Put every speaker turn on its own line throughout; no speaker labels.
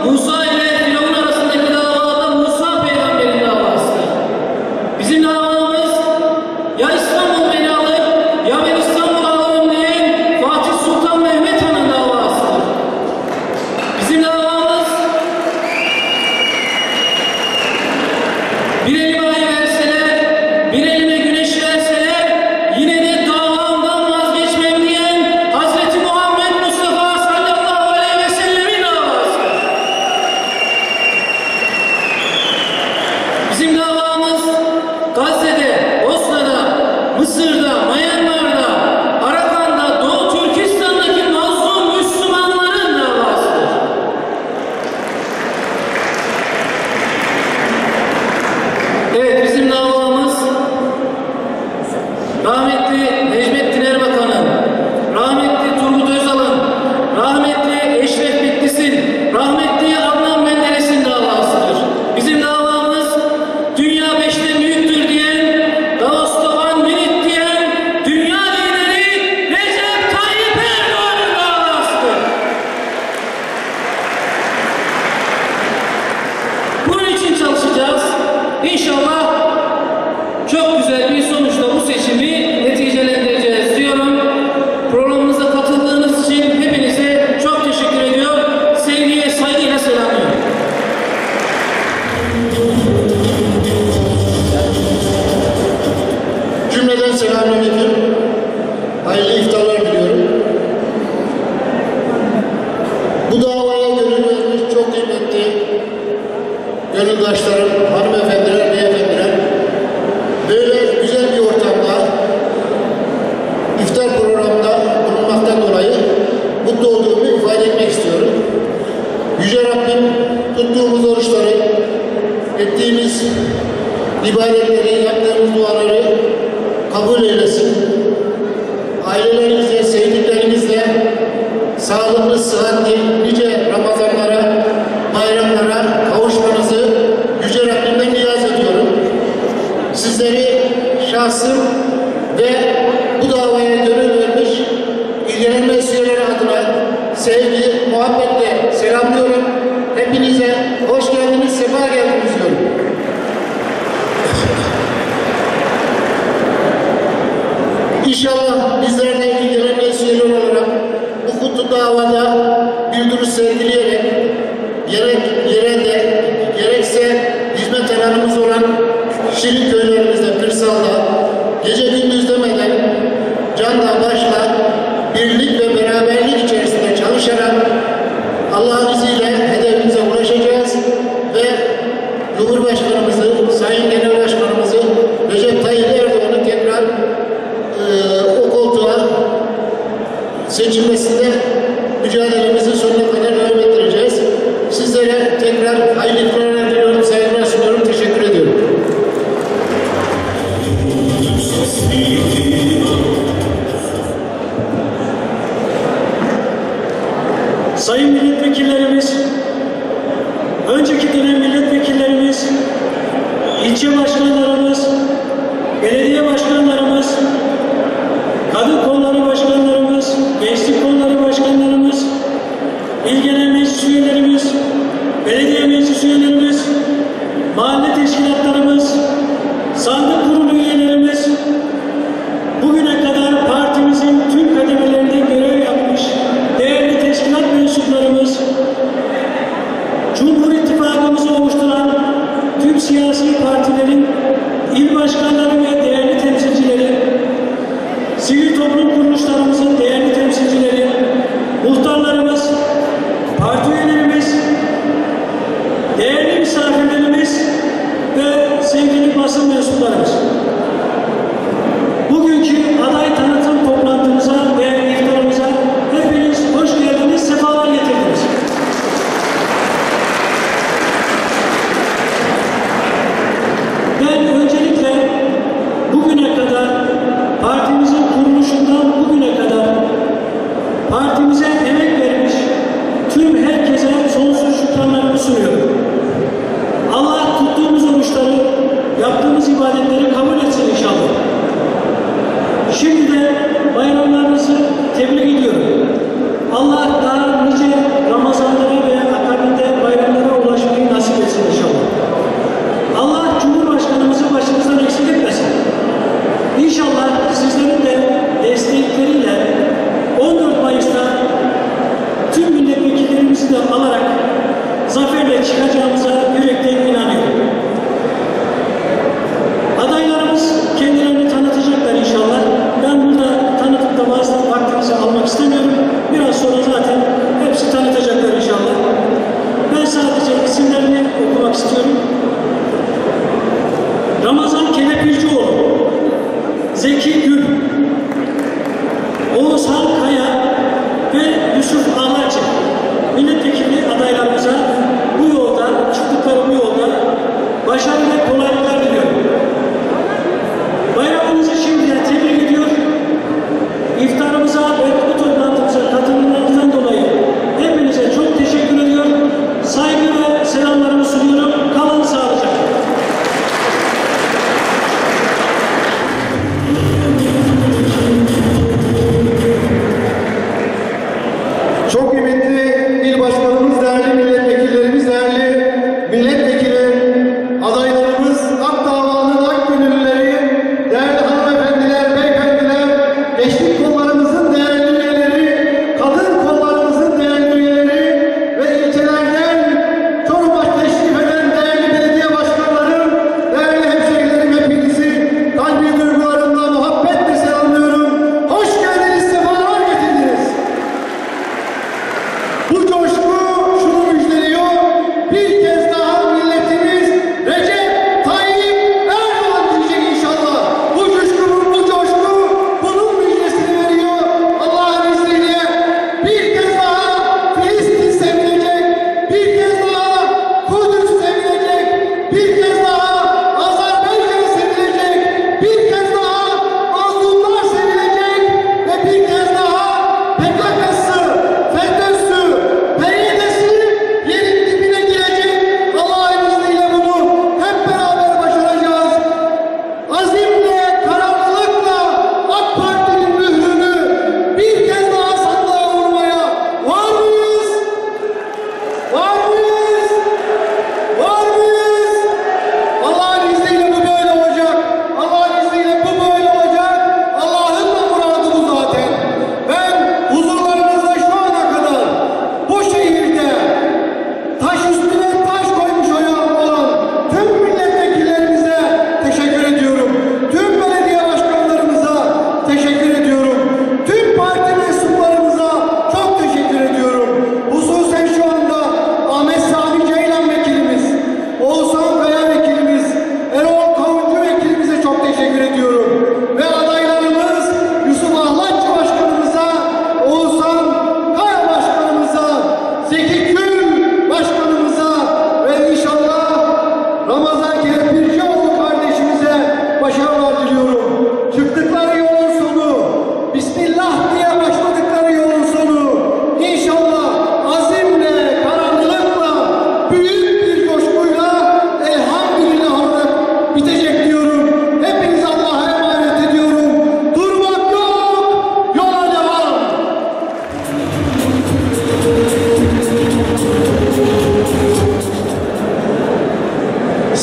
Musa ile Firavun arasındaki davada Musa peygamberin davasıdır. Bizim davamız ya İstanbul beni alır ya ben İstanbul alırım diyen Fatih Sultan Mehmet Han'ın davasıdır. Bizim davamız bir elime ay verseler, bir elime güneş verseler yine de davamdan vazgeçmem diyen Hazreti Muhammed Mustafa sallallahu aleyhi ve sellemin davasıdır. Bizim davamız Gazze'de, Bosna'da, Mısır'da, Myanmar'da, Arakan'da, Doğu Türkistan'daki mazlum Müslümanların davasıdır. Evet, bizim davamız rahmetli Necmettin Erbakan'ın, rahmetli Turgut Özal'ın, rahmetli Eşref Bitlis'in, rahmetli Adnan Menderes'in davasıdır. Bizim davamız dünya beşten büyüktür diyen, Davos'ta minit diyen dünya lideri Recep Tayyip Erdoğan'ın davasıdır. Bunun için çalışacağız. İnşallah çok güzel bir sonuçla bu seçimi neticelendireceğiz diyorum. Programımıza katıldığınız için hepinize çok teşekkür ediyorum. Sevgiye, saygıyla selamlıyorum.
Cümleden selamünaleyküm. Hayırlı iftarlar diliyorum. Bu davaya gönül vermiş çok kıymetli gönüldaşlarım, hanımefendiler, beyefendiler, böyle güzel bir ortamda iftar programında bulunmaktan dolayı mutlu olduğumu ifade etmek istiyorum. Yüce Rabbim tuttuğumuz oruçları, ettiğimiz ibadetleri, yaptığımız duaları kabul eylesin. Ailelerimizle, sevdiklerimizle sağlıklı, sıhhatli, nice Ramazanlara, bayramlara kavuşmanızı Yüce Rabbimden niyaz ediyorum. Sizleri şahsım ve bu davaya gönül vermiş ilgilenme üyeleri adına sevgi, muhabbetle selamlıyorum. Hepinize hoş geldiniz, sefa geldiniz diyorum. İnşallah bizler de ilgilenme üyeleri olarak bu kutlu davada bir duruş sergileyerek gerek yerelde gerekse hizmet alanımız olan Şirin köylerimizde, kırsalda gece gündüz demeden canla başla birlik ve beraberlik içerisinde çalışarak Allah'ın izniyle hedefimize ulaşacağız ve Cumhurbaşkanımızı, Sayın Genel Başkanımızı Recep Tayyip Erdoğan'ı tekrar o koltuğa seçilmesinde mücadelemizin sonuna kadar devam ettireceğiz. Sizlere tekrar hayırlı iftarlar diliyorum, saygılar sunuyorum, teşekkür ediyorum.
Sayın milletvekillerimiz, önceki dönem milletvekillerimiz, ilçe başkanlarımız, belediye başkanlarımız, kadın kolları başkanlarımız, gençlik kolları başkanlarımız, il genel meclis üyelerimiz, belediye meclis üyelerimiz, mahalle teşkilatlarımız, sandık kurulu üyelerimiz, bugüne kadar partimizin tüm kademelerinde görev yapmış değerli teşkilat mensuplarımız, Cumhur İttifakımızı oluşturan tüm siyasi partilerin il başkanları ve değerli temsilcileri, sivil toplum kuruluşlarımızın değerli temsilcileri, muhtarlarımız, parti üyelerimiz, değerli misafirlerimiz ve sevgili basın mensuplarımız.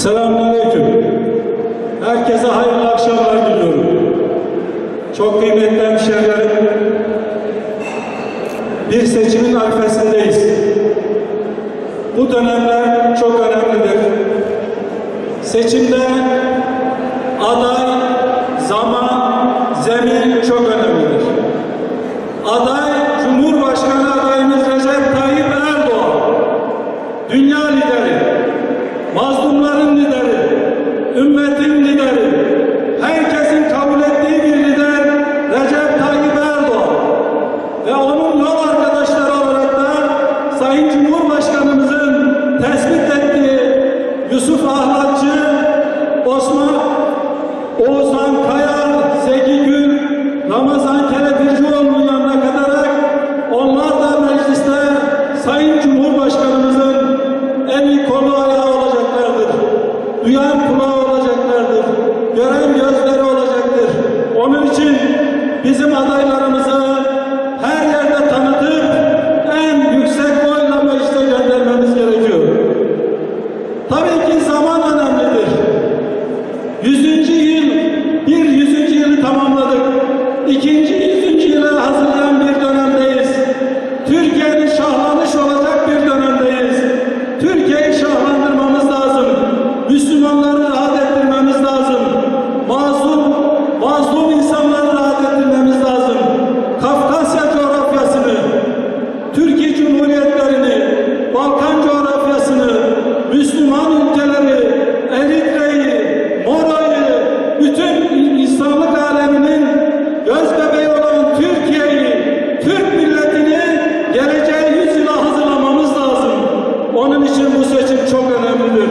Selamünaleyküm. Herkese hayırlı akşamlar diliyorum. Çok kıymetli hemşehrilerim, bir seçimin arifesindeyiz. Bu dönemler çok önemlidir. Seçimde aday, zaman, zemin çok önemlidir. Aday, Cumhurbaşkanı adayımız Recep Tayyip Erdoğan. Dünya lideri, mazlumların lideri, ümmetin lideri, herkesin kabul ettiği bir lider Recep Tayyip Erdoğan. Ve onun yol arkadaşları olarak da Sayın Cumhurbaşkanımızın tespit ettiği Yusuf Ahlatçı, Oğuzhan Kaya, Zeki Gül, Ramazan Kelepircioğlu'nun yanına katarak onlar da mecliste Sayın Cumhurbaşkanımızın eli kolu ayağı olacaklardır. Duyan kulağı olacaklardır. Gören gözleri olacaktır. Onun için bizim adaylarımızı her yerde tanıtıp en yüksek oyla meclise göndermemiz gerekiyor. Tabii ki zaman önemlidir. 100. yılı tamamladık. 2. 100. yıla hazırlayan bir dönemdeyiz. Türkiye'nin şahlanış olacak bir dönemdeyiz. Türkiye'yi şahlandırmamız lazım. Müslümanları rahat ettirmemiz lazım. Mazlum insanları rahat ettirmemiz lazım. Kafkasya coğrafyasını, Türkiye Cumhuriyetlerini, Balkan coğrafyasını, Müslüman ülkeleri, Eritre'yi, Mora'yı, bütün insanlık aleminin göz bebeği olan Türkiye'yi, Türk milletini geleceği yüzyıla hazırlamamız lazım. Onun için bu seçim çok önemlidir.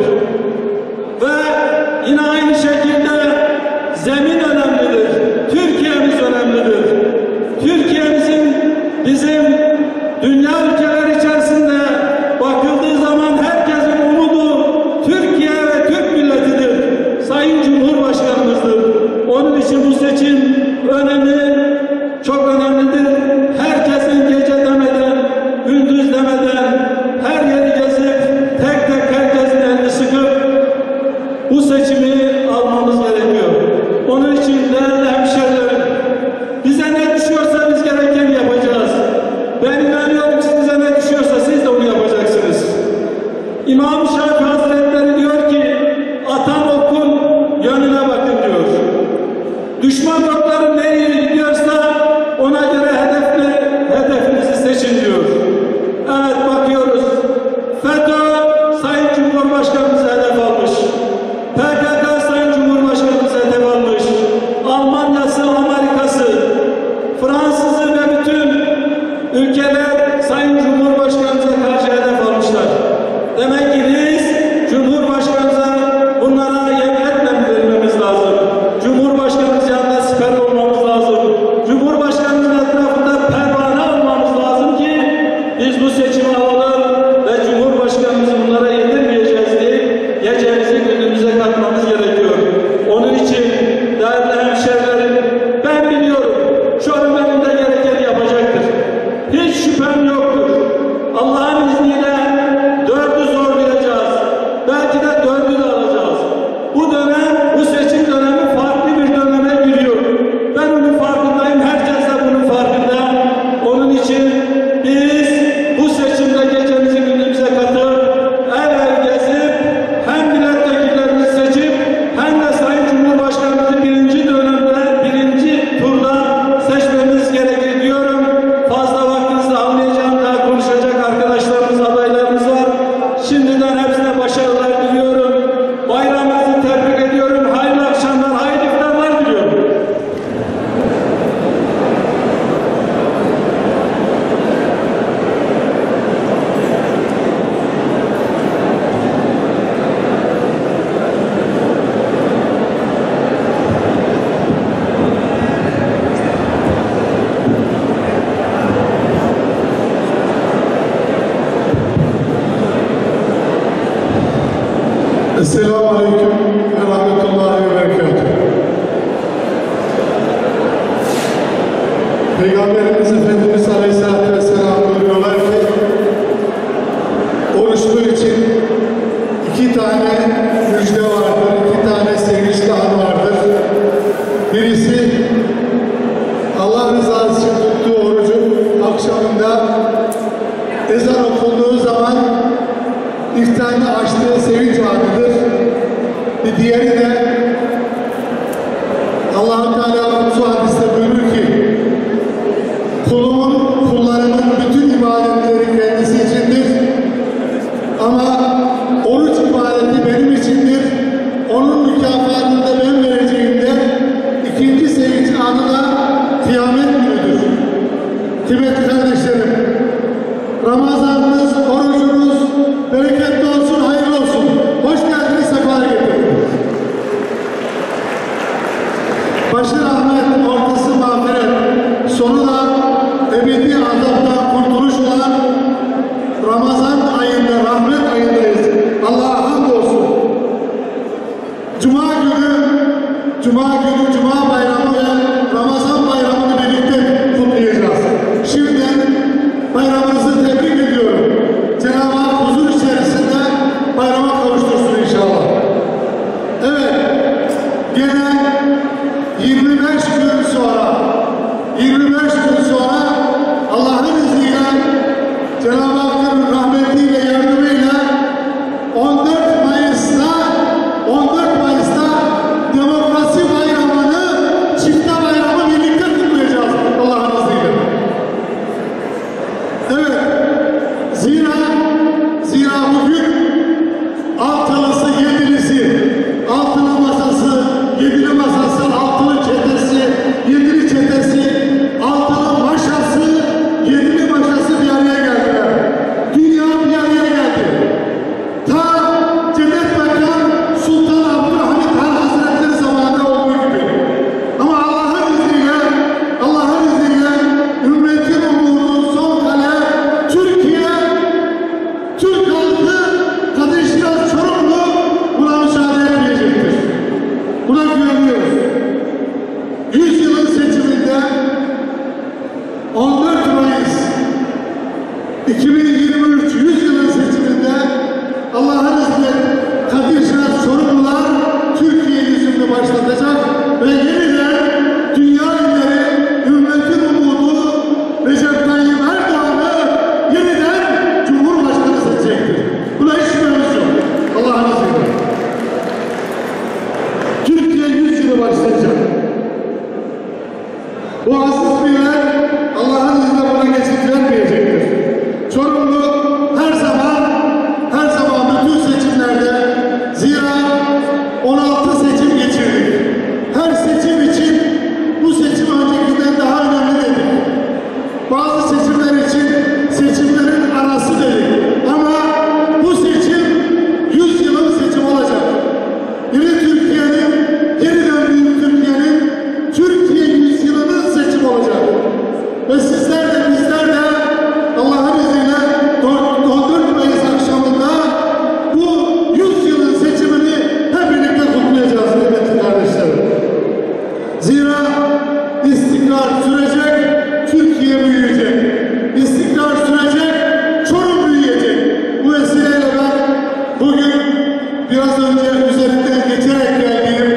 Ve yine aynı şekilde zemin önemlidir. Türkiye'miz önemlidir. Türkiye'mizin bizim dünya ülkeleri içerisinde bakıldığı zaman herkesin umudu Türkiye ve Türk milletidir. Sayın Cumhurbaşkanımızdır. Onun için bu seçim önemi çok önemlidir. Herkesin gece demeden, gündüz demeden her yeri gezip tek tek herkesin elini sıkıp bu seçimi almamız gerekiyor. Onun için değerli hemşehrilerim, bize ne düşüyorsa biz gerekeni yapacağız. Ben inanıyorum ki size ne düşüyorsa siz de onu yapacaksınız. İmam Şafii Hazretleri diyor ki, atan okun yönüne bakın diyor. Düşman okları nereye gidiyorsa ona göre hedefinizi seçin diyor. Evet, bakıyoruz. FETÖ Sayın Cumhurbaşkanımızı hedef almış. PKK Sayın Cumhurbaşkanımızı hedef almış. Almanya'sı, Amerika'sı, Fransız'ı ve bütün ülkeler Sayın Cumhurbaşkanımıza karşı hedef almışlar. Demek ki biz Cumhurbaşkanımıza bunlara yemin etmememiz lazım. Cumhurbaşkanımız yanında siper olmamız lazım. Cumhurbaşkanımızın etrafında pervane olmamız lazım ki biz bu seçimi alalım ve Cumhurbaşkanımızı bunlara yedirmeyeceğiz diye gecemizi gündüzümüze katmamız gerekiyor. Onun için değerli hemşehrilerim, ben biliyorum Çorum önünde gerekeni yapacaktır. Hiç şüphem yoktur. Allah'ın izniyle 4'ü zorlayacağız. Belki de 4'ü de alacağız. Bu dönem, bu seçim dönemi farklı bir döneme giriyor. Ben onun farkındayım. Herkes de bunun farkında. Onun için biz bu seçimde gecemizi gündüzümüze katıp ev ev gezip hem milletvekillerini seçip hem de Sayın Cumhurbaşkanımızı birinci turda seçmemiz gerekir diyorum. Fazla vaktinizi almayacağım. Daha konuşacak arkadaşlarımız, adaylarımız var. Şimdiden hepsine başarılar diliyorum. Bayramınızı tebrik ediyorum. Hayırlı akşamlar, hayırlı iftarlar diliyorum.
Esselamu Aleyküm ve Rahmetullahi ve Berekatuhu. Peygamberimiz Efendimiz Aleyhisselatü Vesselam buyuruyorlar ki, oruçlu için 2 tane müjde lisanı açtığı sevinç anıdır. Bir diğeri de Allah-u Teala şu hadiste buyurur ki kullarının bütün ibadetleri kendisi içindir. Ama oruç ibadeti benim içindir. Onun mükafatını da ben vereceğim de ikinci sevinç anı da kıyamet günüdür. Kıymetli kardeşlerim, Ramazanınız, orucunuz bereketli olsun, hayırlı olsun. Hoş geldiniz, sefa getirdiniz. Başı rahmet, ortası mağfiret, sonu da ebedi azaptan kurtuluş olan Ramazan ayında, rahmet ayındayız. Allah'a hamdolsun. Cuma günü Cuma bayramı ve Ramazan bayramını birlikte kutlayacağız. Şimdiden bayramınızı tebrik ediyorum. Cenab-ı Hak huzur içerisinde bayrama kavuştursun inşallah. Evet, gene 25 gün sonra Allah'ın izniyle Cenab-ı Hakk'ın rahmetiyle, yardımıyla 14 Mayıs'ta demokrasi bayramını, çifte bayramı birlikte kutlayacağız Allah'ın izniyle. Evet, zira bugün altılısı, altılı masası, yedili masası, altılı çetesi, yedili çetesi, altılı maşası, yedili maşası bir araya geldiler. Dünya bir araya geldi. Ta Cennet Bakan Sultan Abdülhamit Han Hazretleri zamanında olduğu gibi. Ama Allah'ın izniyle ümmetin umudu son kale Türkiye, Türk halkı Kadir Çorumlu buna müsaade etmeyecektir. Buna güveniyoruz. 100 yılın seçiminde 14 Mayıs 2023 100 yılın seçiminde Allah'ın izniyle Kadir Çorumlular Türkiye yüzünü başlatacak ve yeniden dünya ülkeleri ümmetin umudu Recep Tayyip Erdoğan'ı yeniden Cumhurbaşkanı seçecektir. Buna hiç şüphemiz yok. Allah'ın izniyle. Türkiye 100 yılı başlayacak. Bu aziz birler Allah'ın izniyle buna geçit vermeyecektir. Çorumlu her zaman bütün seçimlerde, zira 16 seçim geçirdik. Her seçim için bu seçim öncekinden daha önemli dedik. Bazı seçimler için seçimlerin arası dedik. Ama bu seçim 100 yılın seçimi olacak. Yeni Türkiye'nin, yeniden büyük Türkiye'nin, Türkiye 100 yılının seçimi olacak. Ve sizler de bizler de Allah'ın izniyle 14 Mayıs akşamında bu 100 yılın seçimini hep birlikte kutlayacağız kıymetli kardeşlerim. Zira istikrar sürecek, Türkiye büyüyecek. İstikrar sürecek, Çorum büyüyecek. Bu vesileyle ben bugün biraz önce üzerinden geçerek geldiğim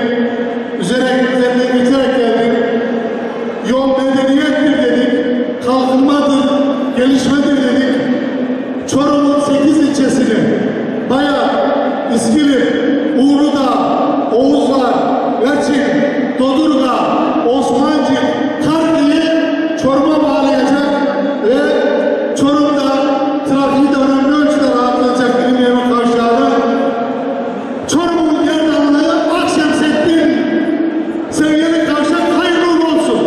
yol medeniyettir dedik, kalkınmadır, gelişmedir dedik. Çorum'un 8 ilçesini Bayak, İskilip, Uğrudağ, Oğuzlar, Laçin, Dodurga, Osmancık, Kargı'yı Çorum'a bağlayacak ve Çorum'da trafiği de önemli ölçüde rahatlayacak Bilimyemin kavşağını. Çorum'un gerdanlığı Akşemseddin sevgili kavşak hayırlı olsun.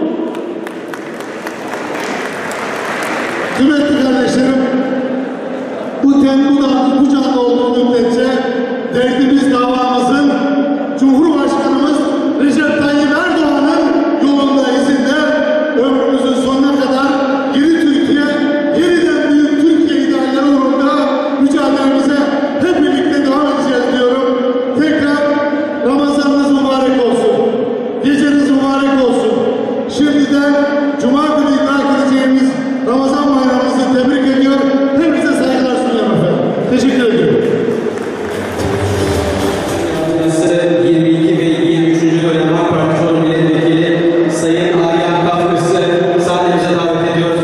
Kıymetli kardeşlerim, bu canlı olduğu müddetçe derdimiz, davamızın Cumhurbaşkanımız Recep Tayyip Erdoğan'ın yolunda, izinde ömrümüzün sonuna kadar yeni Türkiye, yeniden büyük Türkiye idealleri uğrunda mücadelemize hep birlikte devam edeceğiz diyorum. Tekrar Ramazanınız mübarek olsun. Geceniz mübarek olsun. Şimdiden Cuma günü idrak edeceğimiz Ramazan bayramımızı tebrik ediyor. Hepinize saygılar sunuyorum efendim. Teşekkür ediyorum.
22 ve 23. dönem AK Parti Çorum Milletvekili Sayın Aryan Kafkas'ı sahnemize davet ediyoruz.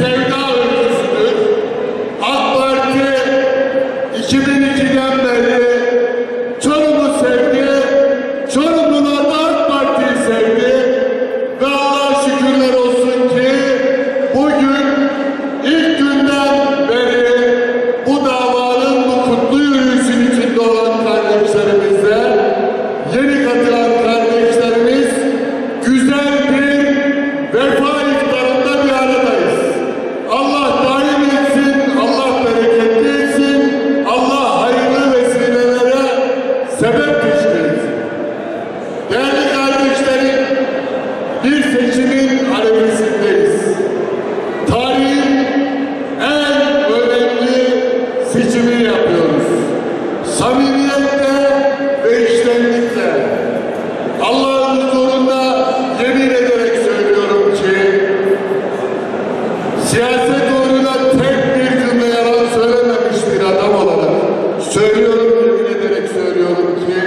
sevda öyküsüdür. AK Parti 2002'den beri Çorum'u sevdi, Çorumlular da AK Parti'yi sevdi ve Allah'a şükürler olsun ki bugün ilk günden beri bu davanın bu kutlu yürüyüşün içinde olan kardeşlerimizle, yeni katılan kardeşlerimiz güzel bir vefa iftarında bir aradayız. Allah daim etsin, Allah bereketli etsin, Allah hayırlı vesilelere sebep teşkil etsin. Değerli kardeşlerim, bir seçimin arifesindeyiz. Tarihin en önemli seçimini yapıyoruz. Samimiyetle ve içtenlikle. Allah'ın huzurunda yemin ederek söylüyorum ki siyaset uğruna tek bir cümle yalan söylememiş bir adam olarak söylüyorum, yemin ederek söylüyorum ki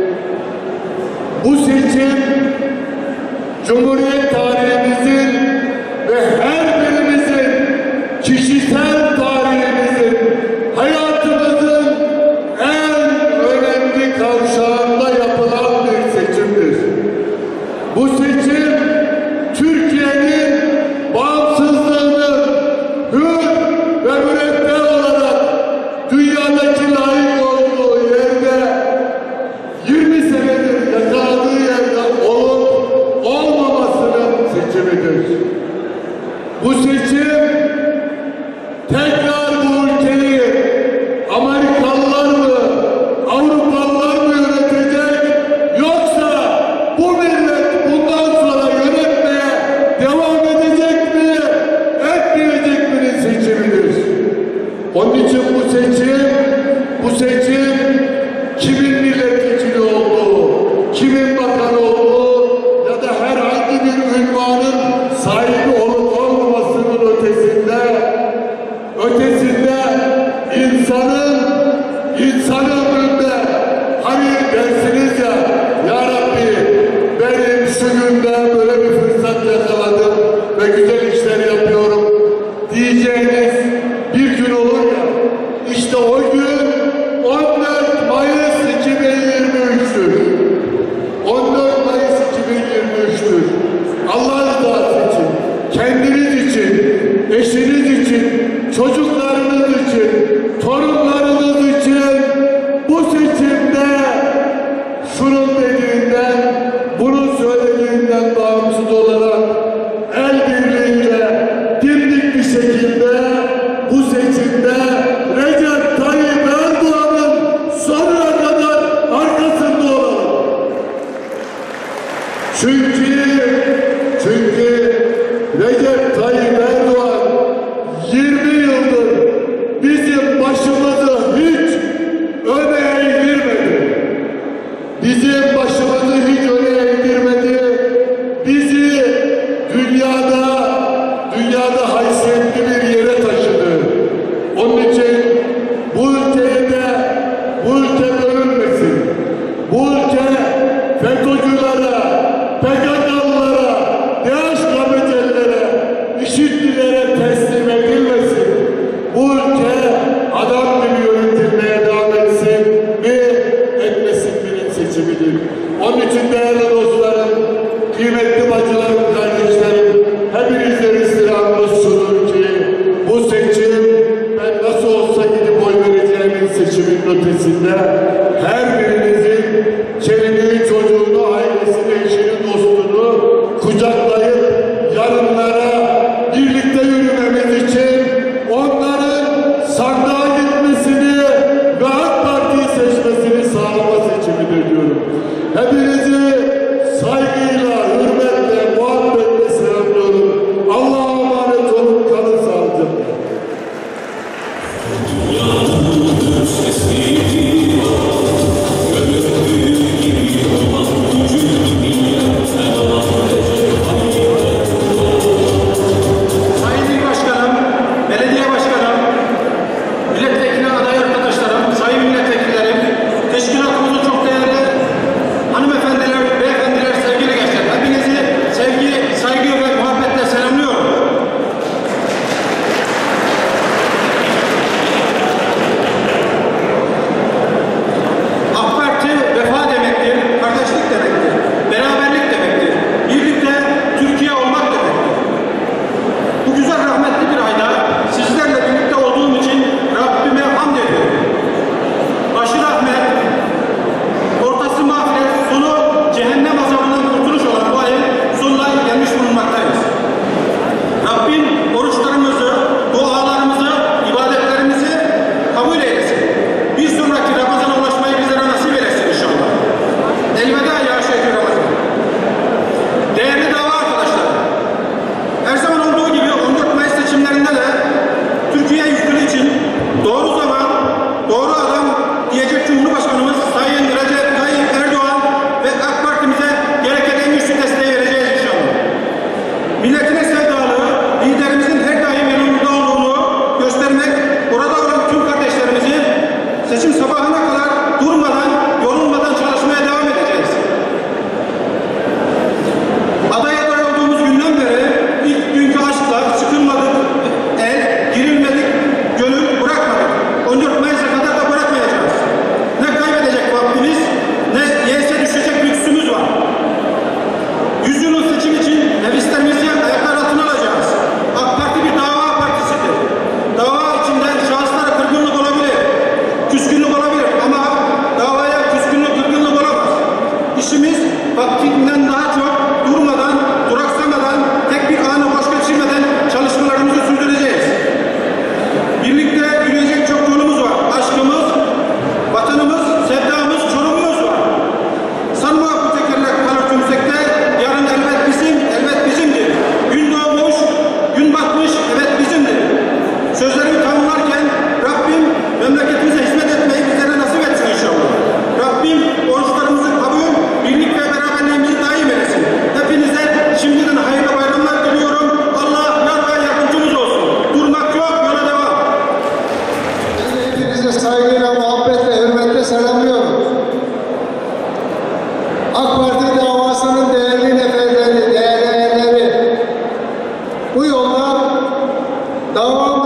bu seçim Cumhuriyet tarihimizin ve her birimizin kişisel tarihimizin, hayatımızın en önemli kavşağında yapılan bir seçimdir. Bu seçim Türkiye'nin bağımsızlığını hür ve müreffeh olarak dünyadaki layık olduğu yerde 20 senedir yakaladığı yerde olup olmamasının seçimidir. Bu seçim tekrar bu ülkeyi Amerikalılar mı, Avrupalılar mı yönetecek, yoksa bu millet bundan sonra yönetmeye devam edecek mi, etmeyecek mi'nin seçimidir. Onun için bu seçim kimin milletvekili olduğu, kimin bakan olduğu ya da herhangi bir ünvanın sahibi olup olmamasının ötesinde insan ömründe hani dersiniz ya Rabbi benim şu günde böyle bir fırsat yakaladım ve güzel işler yapıyorum diyeceğiniz bir gün olur ya, işte o gün 14 Mayıs 2023'tür. 14 Mayıs 2023'tür. Allah rızası için, kendiniz için, eşiniz için, çocuklarınız için, torunlarınız için bu seçimde şunun dediğinden, bunun söylediğinden bağımsız olarak el birliğiyle dimdik bir şekilde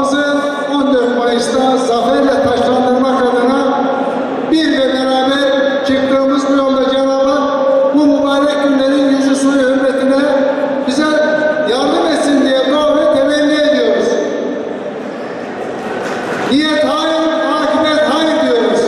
Kafamızı 14 Mayıs'ta zaferle taşlandırmak adına bir ve beraber çıktığımız bu yolda Cenab-ı Hak bu mübarek günlerin yüzü suyu hürmetine bize yardım etsin diye dua ve temenni ediyoruz. Niyet hayır, akıbet hayır diyoruz.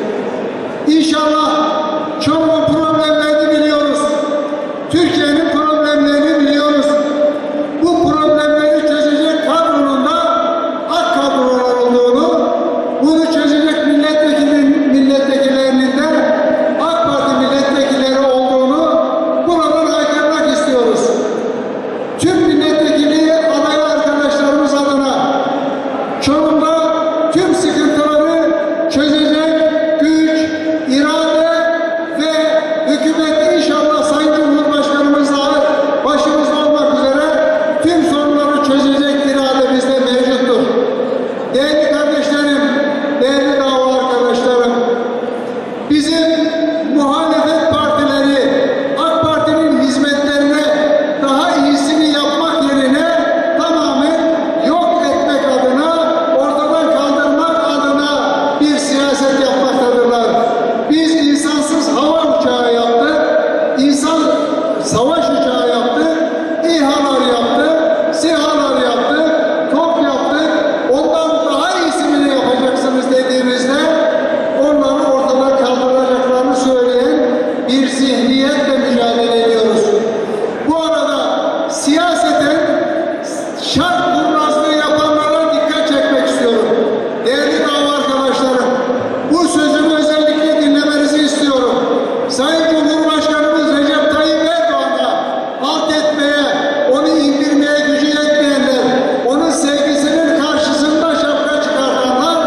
İnşallah Çorum'un problemlerini biliyoruz. Türkiye'nin problemlerini biliyoruz. Bu problemleri çözecek kadronun da AK kadrolar olduğunu, bunu çözecek milletvekillerinin de AK Parti milletvekilleri olduğunu buradan haykırmak istiyoruz. Tüm milletvekili aday arkadaşlarımız adına Çorum'da tüm sıkıntıları çözecek güç, irade ve hükümet inşallah Sayın Cumhurbaşkanımızla başımızda olmak üzere tüm sorunları çözecek irade bizde mevcuttur. Değerli kardeşlerim, değerli dava arkadaşlarım, bizim muhalefet partileri AK Parti'nin hizmetlerine daha iyisini yapmak yerine tamamen yok etmek adına, ortadan kaldırmak adına bir siyaset yapmaktadırlar. Biz insansız hava uçağı yaptık, insan savaş uçağı yaptık, İHA'lar yaptık, SİHA'lar yaptık, top yaptık, ondan daha iyisini yapacaksınız dediğimizde onları ortadan kaldıracaklarını söyleyen bir zihniyetle mücadele ediyoruz. Bu arada siyaseten şart kurnazlığı yapanlara dikkat çekmek istiyorum. Değerli dava arkadaşlarım, bu sözümü özellikle dinlemenizi istiyorum. Sayın Cumhurbaşkanımız Recep Tayyip Erdoğan'a alt etmeye, onu indirmeye gücü yetmeyenler, onun sevgisinin karşısında şapka çıkartanlar,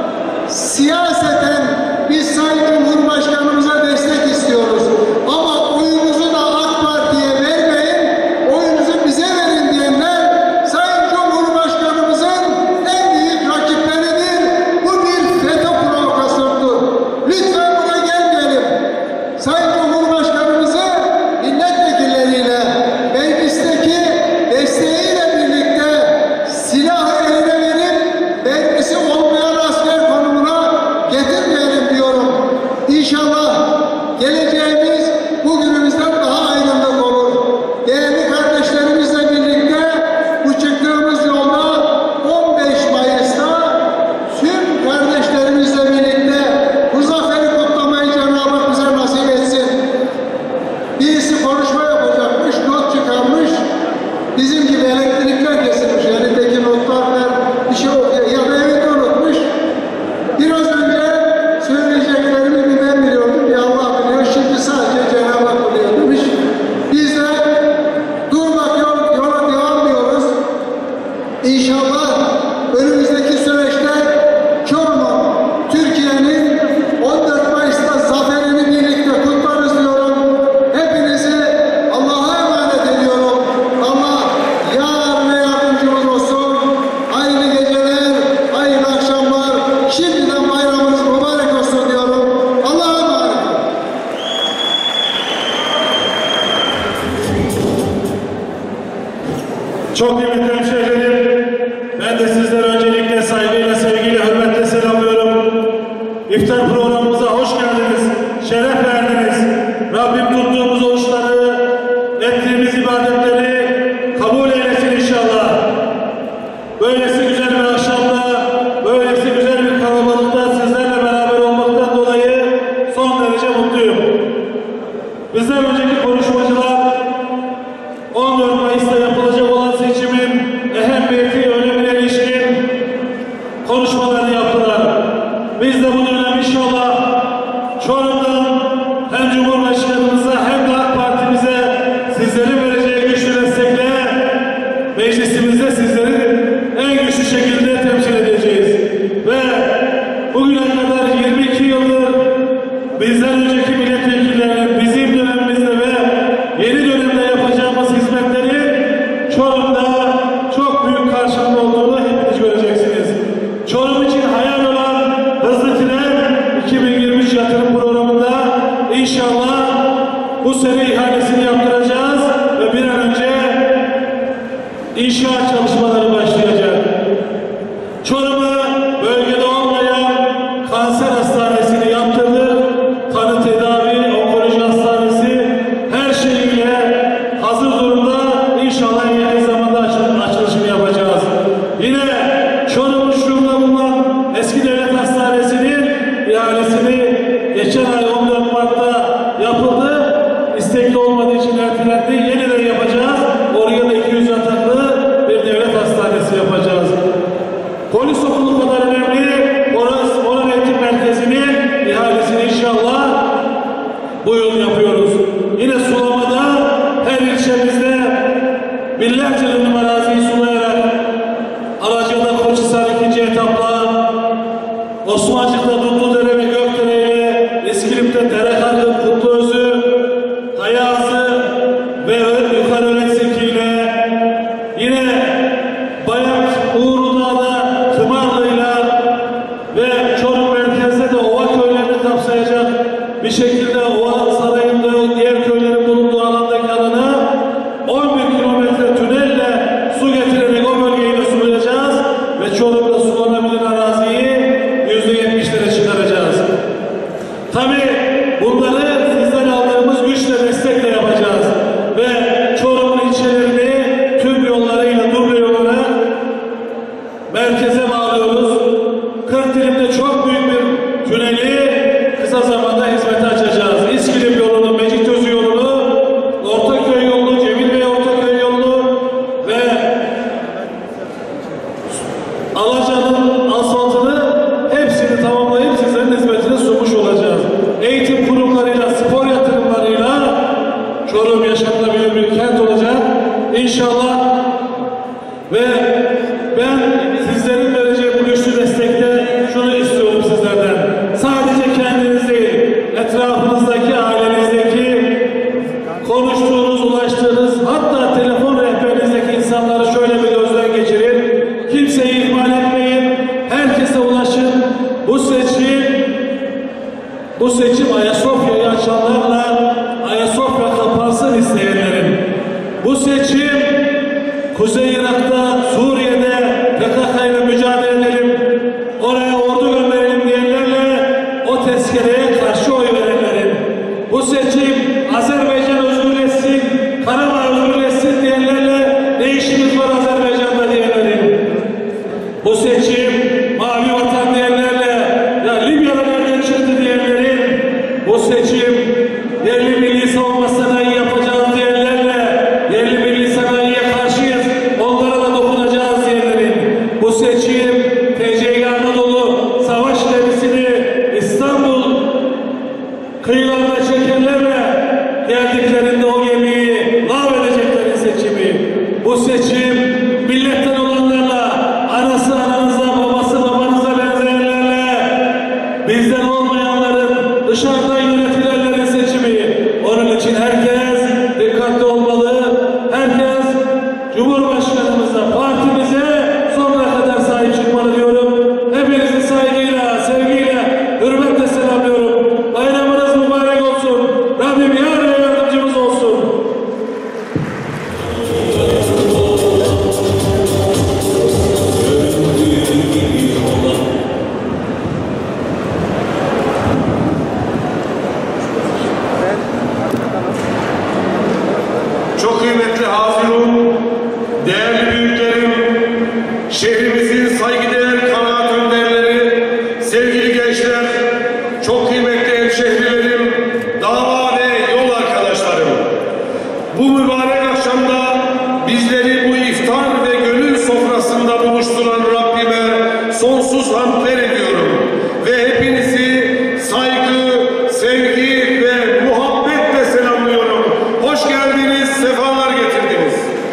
siyaseten biz Sayın Cumhurbaşkanımıza destek istiyoruz. Ama oyunuzu da AK Parti'ye vermeyin, oyunuzu bize verin diyenler Sayın Cumhurbaşkanımızın en büyük rakipleridir. Bu bir FETÖ provokasyonudur. Lütfen buna gelmeyelim. Sayın Cumhurbaşkanımızı milletvekilleriyle, meclisteki desteğiyle birlikte silahı eline verip mermisi olmayan asker konumuna getirmeyelim diyorum. İnşallah geleceğimiz bugünümüzden daha aydınlık olur. Değerli kardeşlerimizle birlikte bu çıktığımız yolda 15 Mayıs'ta tüm kardeşlerimizle birlikte bu zaferi kutlamayı Cenab-ı Hak bize nasip etsin. Birisi konuşma yapacakmış, not çıkarmış, bizim gibi elektrikler kesilmiş, elindeki notlarla bir şey ya da evinde unutmuş. Biraz önce söyleyeceklerimi bir ben biliyordum, bir Allah biliyor, şimdi sadece Cenab-ı Hak biliyor demiş. Biz de durmak yok, yola devam diyoruz. İnşallah önümüzdeki süreçte Çorum'un, Türkiye'nin 14 Mayıs'ta zaferini birlikte kutlarız diyorum. Hepinizi Allah'a emanet ediyorum. Allah yar ve yardımcımız olsun. Hayırlı geceler, hayırlı akşamlar. Şimdiden bayramınız mübarek olsun diyorum. Allah'a emanet.
Çok kıymetli hemşehrilerim, ben de sizleri öncelikle saygıyla, sevgiyle, hürmetle selamlıyorum. İftar programımıza hoş geldiniz, şeref verdiniz. Rabbim tuttuğumuz oruçları, ettiğimiz ibadetleri kabul eylesin inşallah. Böylesi güzel bir akşamda, böylesi güzel bir kalabalıkta sizlerle beraber olmaktan dolayı son derece mutluyum. Bizden önceki konuşmacılar 14 Mayıs'ta yapılacak olan seçimin ehemmiyeti, önemine ilişkin konuşmalarını yaptılar. Biz de bu dönem inşallah Çorum'dan hem Cumhurbaşkanımıza hem de AK Parti'mize sizlerin vereceği güçlü destekle meclisimizde sizleri en güçlü şekilde temsil edeceğiz. Ve bugüne kadar 22 yıldır bizden önceki milletvekillerinin bizim dönemimizde ve yeni dönemde yapacağımız hizmetleri Çorum'da çok büyük karşılığı olduğunu hepiniz göreceksiniz. Çorum için hayal olan hızlı tren 2023 yatırım programında inşallah bu sene ihalesini yaptıracağız ve bir an önce inşaat çalışmaları başlayacak. Çorum'a bölgede olmayan kanser hastanesini yaptırdık. Tanı tedavi, onkoloji hastanesi her şeyiyle hazır durumda. İnşallah en yakın zamanda açılışını yapacağız. Yine Çorum şubede bulunan eski devlet hastanesinin ihalesini geçen ay 14 Mart'ta yapıldı. İstekli olmadığı için ertelendi. Yeniden yapacağız. Oraya da 200 yataklı bir devlet hastanesi yapacağız. Polis okulu kadar önemli Orhan Eğitim Merkezi'nin ihalesini inşallah bu yıl yapıyoruz. Yine sulamada her ilçemizde binlerce dönüm araziyi sulayarak Alaçatı'da Koçhisar 2. etapla, Osmancık'ta Dutlu'dere ve Gökdere'yle, İskilip'te Derekargı, Kutluözü, Hayazı ve Yukarı Öğretseki'yle, yine Bayat, Uğurlu'da Tımarlı'yla ve Çorum merkezde de Ova köylerini kapsayacak bir şekilde Ova Sarayı'nda diğer köylerin bulunduğu alandaki alana 11 kilometre tünelle su getirerek o bölgeyi de sulayacağız ve Çorum'da sulanabilir araziyi %70'lere çıkaracağız. Tabii bunları sizden aldığımız güçle, destekle yapacağız ve Çorum'un ilçelerini tüm yollarıyla duble olarak merkeze bağlıyoruz. Kırkdilim'de çok büyük bir tüneli kısa zamanda hizmete açacağız. İskilip yolunu, Mecitözü yolunu, Ortaköy yolunu, Cemil Bey Ortaköy yolunu ve Alaçatı'nın asfaltını hepsini tamamlayıp sizlerin hizmetine sunmuş olacağız. Eğitim kurumlarıyla, spor yatırımlarıyla Çorum yaşanılabilir bir kent olacak İnşallah. Ve ben sizlerin vereceği bu güçlü destekte şunu istiyorum sizlerden. Sadece kendiniz değil, etrafınızdaki, ailenizdeki, konuştuğunuz, ulaştığınız, hatta telefon rehberinizdeki insanları şöyle bir gözden geçirin. Kimseyi ihmal etmeyin. Herkese ulaşın. Bu seçim Ayasofya'yı açanlarla Ayasofya kapansın isteyenlerin. Bu seçim Kuzey Irak'ta, Suriye'de PKK ile mücadele edelim, oraya ordu gönderelim diyenlerle o tezkereye karşı oy verenlerin. Bu seçim Azerbaycan özgürleşsin, Karabağ özgürleşsin diyenlerle ne işimiz var Azerbaycan'da diyenlerin. Bu seçim mavi vatan diyenlerle ya Libya'da nereden çıktı diyenlerin. Bu seçim yerli milli savunma sanayi yapacağız diyenlerle yerli milli sanayiye karşıyız, onlara da dokunacağız diyenlerin. Bu seçim TCG Anadolu savaş gemisini İstanbul kıyılarına çekenlerle geldiklerinde o gemiyi mahvedeceklerin seçimi. Bu seçim milletten olanlarla, anası ananıza, babası babanıza benzeyenlerle, bizden olmayanların, dışarıdan yönetilenlerin seçimi. Onun için herkes dikkatli olmalı. Herkes Cumhurbaşkanımıza, partimize sonuna kadar sahip çıkmalı diyorum. Hepinizi saygıyla, sevgiyle, hürmetle selamlıyorum. Bayramınız mübarek olsun. Rabbim yar ve yardımcımız olsun.
Çok kıymetli hazirun, değerli büyüklerim, şehrimizin saygıdeğer kanaat önderleri, sevgili gençler, çok kıymetli hemşehrilerim, dava ve yol arkadaşlarım. Bu mübarek akşamda bizleri bu iftar ve gönül sofrasında buluşturan Rabbime sonsuz hamdler ediyorum. Ve hepinizi saygı, sevgi ve muhabbetle selamlıyorum. Hoş geldiniz, sefalar getirdiniz.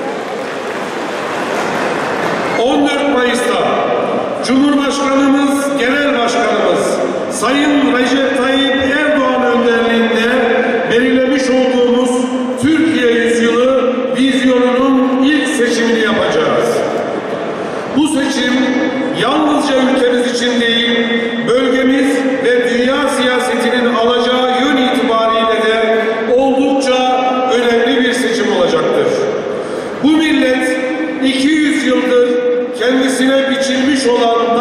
14 Mayıs'ta Cumhurbaşkanımız, Genel Başkanımız Sayın Recep Tayyip Erdoğan önderliğinde belirlemiş olduğumuz Türkiye Yüzyılı vizyonunun ilk seçimini yapacağız. Bu seçim yalnızca ülkemiz için değil, bölgemiz ve dünya siyasetinin alacağı yön itibariyle de oldukça önemli bir seçim olacaktır. Bu millet 200 yıldır kendisine biçilmiş olan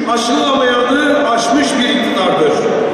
aşılamayanı aşmış bir iktidardır.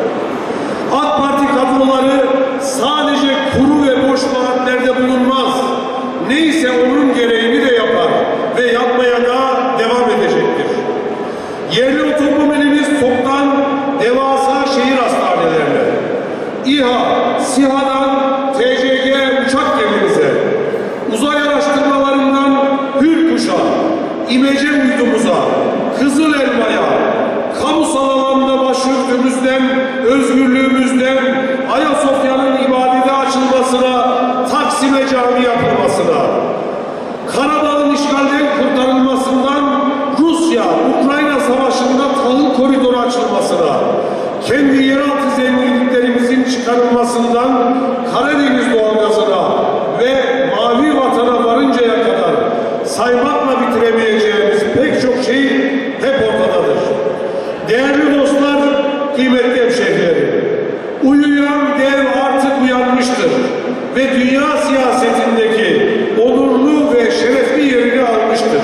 AK Parti kadroları sadece kuru ve boş vaatlerde bulunmaz. Neyse onun gereğini de yapar ve yapmaya da devam edecektir. Yerli otomobilimiz TOK'tan devasa şehir hastanelerine, İHA, SİHA'dan TCG uçak gemimize, uzay araştırmalarından Hürkuş'a, İmece uydumuza, Kızıl Elma'ya, kamusal alanda başörtümüzden, özgürlüğümüzden, Ayasofya'nın ibadete açılmasına, Taksim'e cami yapılmasına, Karabağ'ın işgalden kurtarılmasından Rusya-Ukrayna savaşında tahıl koridoru açılmasına, kendi yeraltı zenginliklerimizin çıkarılmasından Karadeniz doğalgazına ve mavi vatana varıncaya kadar saymakla bitiremeyeceğimiz pek çok şey hep ortadadır. Değerli dostlar, kıymetli hemşehrilerim, uyuyan dev artık uyanmıştır ve dünya siyasetindeki onurlu ve şerefli yerini almıştır.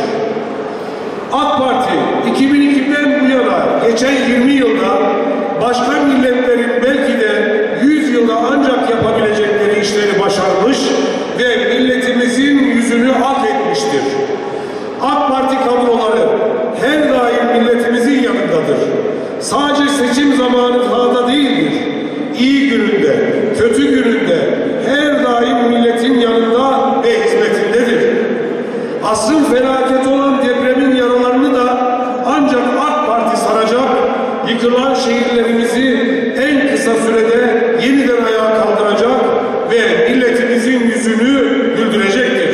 AK Parti 2002'den bu yana geçen 20 yılda başka milletlerin belki de 100 yılda ancak yapabilecekleri işleri başarmış ve milletimizin yüzünü hak etmiştir. AK Parti kadroları her daim milletimizin yanındadır. Sadece seçim zamanı sahada değildir. İyi gününde, kötü gününde her daim milletin yanında ve hizmetindedir. Asrın felaketi olan depremin yaralarını da ancak AK Parti saracak, yıkılan şehirlerimizi en kısa sürede yeniden ayağa kaldıracak ve milletimizin yüzünü güldürecektir.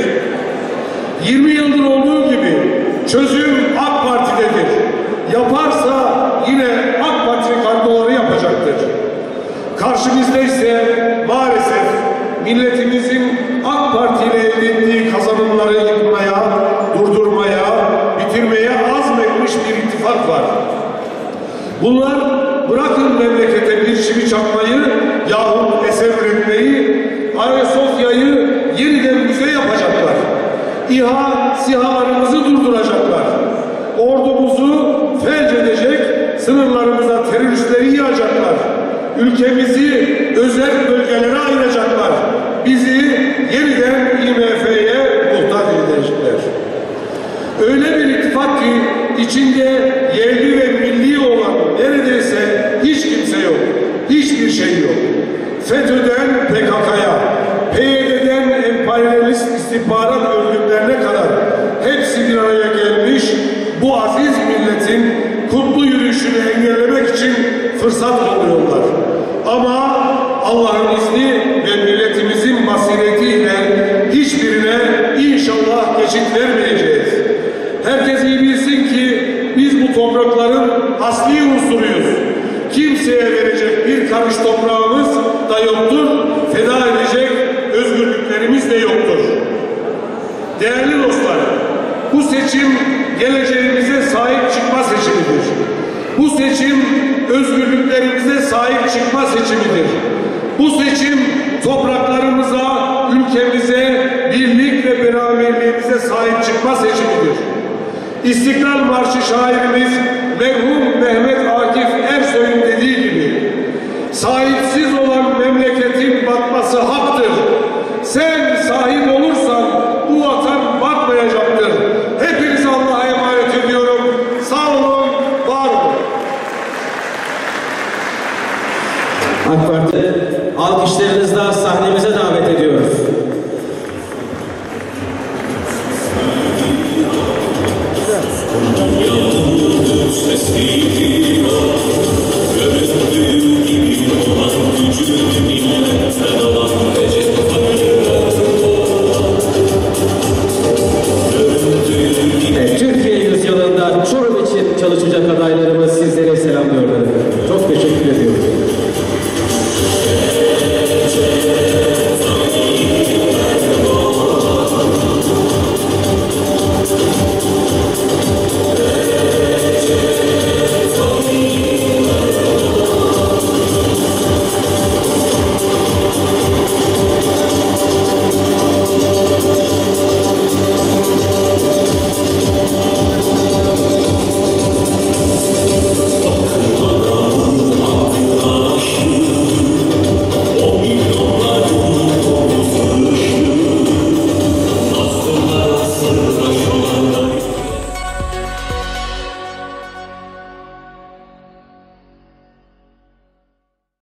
20 yıldır olduğu gibi çözüm AK Parti'dedir. Yaparsa yine AK Parti kadroları yapacaktır. Karşımızda ise maalesef milletimizin AK Parti ile elde ettiği kazanımları yıkmaya, durdurmaya, bitirmeye azmetmiş bir ittifak var. Bunlar bırakın memlekete bir çivi çakmayı yahut eser üretmeyi, Ayasofya'yı yeniden müze yapacaklar. İHA, SİHA'larımızı durduracaklar. Ordumuzu felç edecek, sınırlarımıza teröristleri yığacaklar. Ülkemizi özel bölgelere ayıracaklar. Bizi yeniden IMF'ye muhtaç edecekler. Öyle bir ittifak ki içinde yerli ve milli olan neredeyse hiç kimse yok. Hiçbir şey yok. FETÖ'den PKK'ya, PYD'den emperyalist istihbarat örgütlerine kadar hepsi bir araya gelmiş, bu aziz milletin kutlu yürüyüşünü engellemek için fırsat kolluyorlar. Ama Allah'ın izni ve milletimizin basiretiyle hiçbirine inşallah geçit vermeyeceğiz. Herkes iyi bilsin ki biz bu toprakların asli unsuruyuz. Kimseye verecek bir karış toprağımız da yoktur, feda edecek özgürlüklerimiz de yoktur. Değerli dostlar, bu seçim geleceğimize sahip çıkma seçimidir. Bu seçim özgürlüklerimize sahip çıkma seçimidir. Bu seçim topraklarımıza, ülkemize, birlik ve beraberliğimize sahip çıkma seçimidir. İstiklal Marşı şairimiz merhum Mehmet Akif